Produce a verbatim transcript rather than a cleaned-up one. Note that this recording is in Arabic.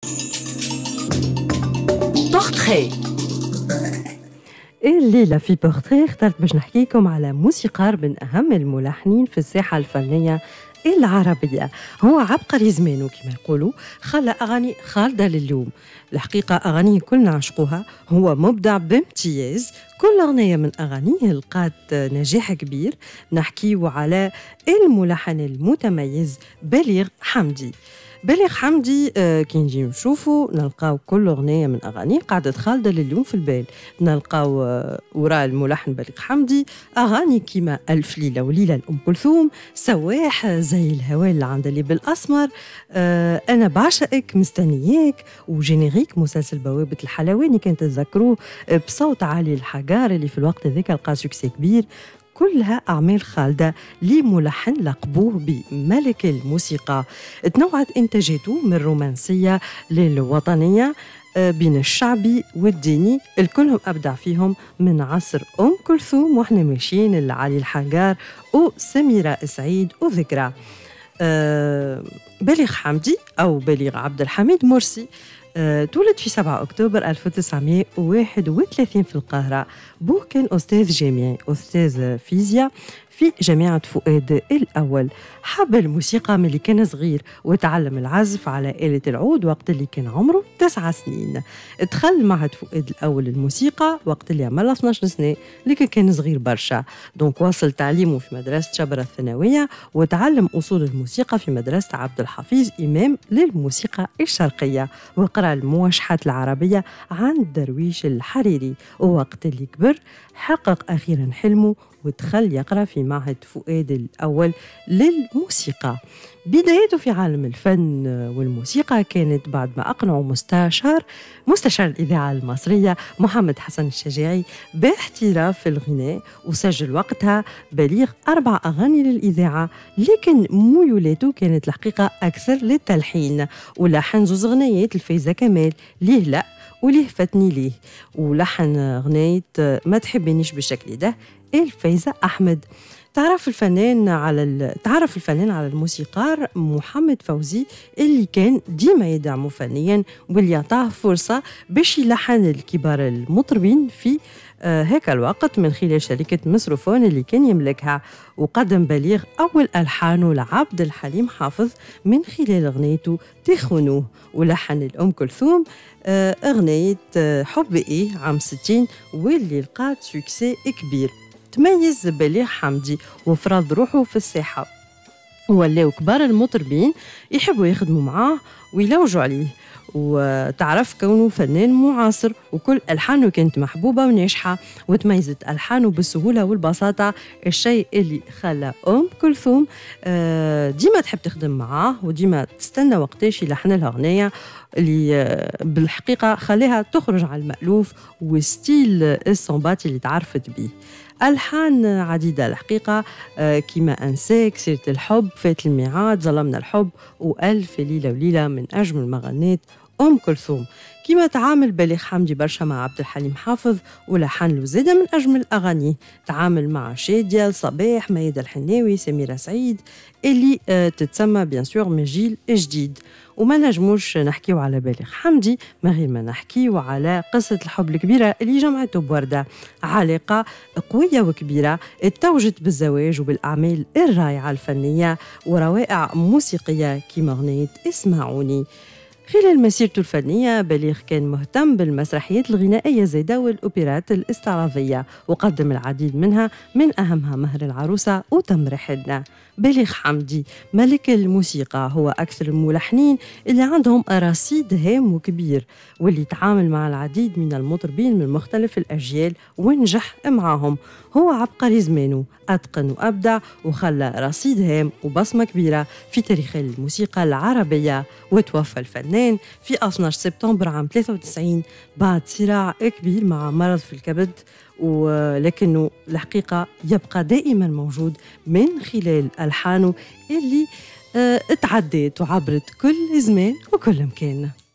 بورتريه. الليلة في بورتريه اخترت باش نحكيكم على موسيقار من أهم الملحنين في الساحة الفنية العربية. هو عبقري زمانه كما يقولوا، خلى أغاني خالدة لليوم. الحقيقة أغانيه كلنا عشقوها، هو مبدع بامتياز. كل أغنية من أغانيه لقات نجاح كبير. نحكيه على الملحن المتميز بليغ حمدي. بليغ حمدي آه كي نجي نشوفوا نلقاو كل أغنية من أغانيه قاعدة خالدة لليوم في البال. نلقاو آه وراء الملحن بليغ حمدي أغاني كيما ألف ليلة وليلة لأم كلثوم، سواح زي الهواء اللي عند اللي بالأسمر، آه أنا بعشقك، مستنياك، وجينيريك مسلسل بوابة الحلواني كان تتذكروه بصوت علي الحجار اللي في الوقت ذاك لقى سوكسي كبير. كلها أعمال خالدة لملحن لقبوه بملك الموسيقى. تنوعت إنتاجاته من الرومانسية للوطنية، بين الشعبي والديني، الكلهم أبدع فيهم من عصر أم كلثوم وإحنا ماشيين لعلي الحجار وسميرة سعيد وذكرى. أه بليغ حمدي أو بليغ عبد الحميد مرسي أه تولد في سبعة أكتوبر ألف وتسعمائة وواحد وثلاثين في القاهرة. بوه كان أستاذ جامعي، أستاذ فيزياء في جامعة فؤاد الأول. حب الموسيقى من اللي كان صغير وتعلم العزف على آلة العود وقت اللي كان عمره تسع سنين. دخل معهد فؤاد الأول الموسيقى وقت اللي عمره اثناش سنة، لكن كان صغير برشا. دونك واصل تعليمه في مدرسة شبرا الثانوية وتعلم أصول الموسيقى في مدرسة عبد الحفيظ إمام للموسيقى الشرقية، وقرأ المواشحات العربية عند درويش الحريري. ووقت اللي كبر حقق أخيرا حلمه ودخل يقرأ في معهد فؤاد الأول للموسيقى. بدايته في عالم الفن والموسيقى كانت بعد ما أقنعه مستشار مستشار الإذاعة المصرية محمد حسن الشجاعي باحتراف في الغناء، وسجل وقتها بليغ أربع أغاني للإذاعة، لكن ميولاته كانت الحقيقة أكثر للتلحين، ولحن زوز غنيات الفايزة كمال ليه لأ وليه فاتني ليه، ولحن غناية ما تحبنيش بالشكل ده الفايزة أحمد. تعرف الفنان على ال... تعرف الفنان على الموسيقار محمد فوزي اللي كان ديما يدعمه فنيا واللي يعطاه فرصة باش يلحن الكبار المطربين في آه هيك الوقت من خلال شركة مصروفون اللي كان يملكها. وقدم بليغ أول ألحانه لعبد الحليم حافظ من خلال أغنيته تخونوه، ولحن الأم كلثوم آه أغنية آه حب إيه عام ستين واللي لقات سوكسي كبير. تميز بليغ حمدي وفرض روحه في الساحة، ولاو كبار المطربين يحبوا يخدموا معاه ويلوجوا عليه. وتعرف كونه فنان معاصر وكل ألحانه كانت محبوبة وناجحة، وتميزت ألحانه بالسهولة والبساطة، الشيء اللي خلى أم كلثوم ديما تحب تخدم معاه وديما تستنى وقتاش يلحن لها أغنية اللي بالحقيقة خليها تخرج على المألوف وستيل الصنبات اللي تعرفت بيه. ألحان عديدة الحقيقة كيما أنساك، سيرة الحب، فات الميعاد، ظلمنا الحب، وألف ليلة وليلة من أجمل مغنيات أم كلثوم. كيما تعامل بليغ حمدي برشا مع عبد الحليم حافظ ولحن له زادة من أجمل أغانيه. تعامل مع شادية، صباح، ميادة الحناوي، سميرة سعيد اللي آه تتسمى بيان سور من جيل جديد. وما نجموش نحكيو على بليغ حمدي ما غير ما نحكيو على قصة الحب الكبيرة اللي جمعته بوردة، علاقة قوية وكبيرة اتوجت بالزواج وبالأعمال الرائعة الفنية وروائع موسيقية كيما أغنية اسمعوني. خلال مسيرته الفنية بليغ كان مهتم بالمسرحيات الغنائية زيدا والأوبرات الاستعراضية، وقدم العديد منها من أهمها مهر العروسة وتمر حنة. بليغ حمدي ملك الموسيقى، هو أكثر الملحنين اللي عندهم رصيد هام وكبير، واللي تعامل مع العديد من المطربين من مختلف الأجيال ونجح معاهم. هو عبقري زمانه، أتقن وأبدع وخلى رصيد هام وبصمة كبيرة في تاريخ الموسيقى العربية. وتوفى الفنان في اثني عشر سبتمبر عام ثلاثة وتسعين بعد صراع كبير مع مرض في الكبد، ولكنه الحقيقة يبقى دائما موجود من خلال ألحانه اللي اه اتعدت وعبرت كل زمان وكل مكان.